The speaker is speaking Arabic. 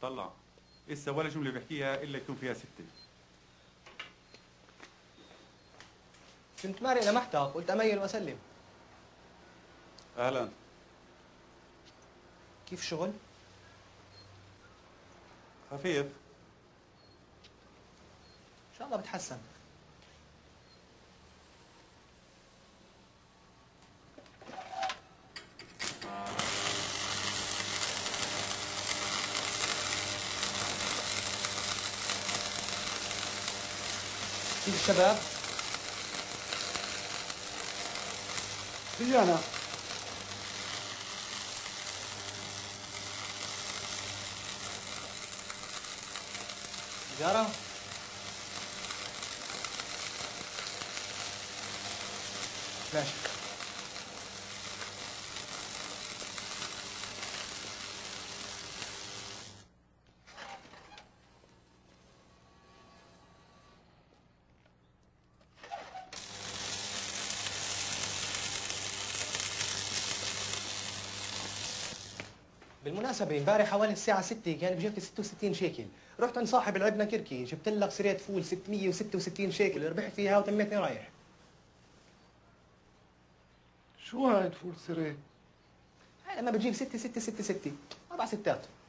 طلع إسا ولا جملة بحكيها إلا يكون فيها 6. كنت مارق لمحتك قلت أميل وأسلم. أهلا. كيف الشغل؟ خفيف. إن شاء الله بتحسن. كيف الشباب؟ رجعنا. سيجارة؟ ماشي. بالمناسبة امبارح حوالي الساعة 6 كان بجيبتي 66 شيكل، رحت عند صاحب العبنة كركي جبت لك سريت فول 666 شيكل ربحت فيها وتميتني رايح. شو هاي فول سري؟ هاي لما بتجيب 6 6 6 6 4 ستات.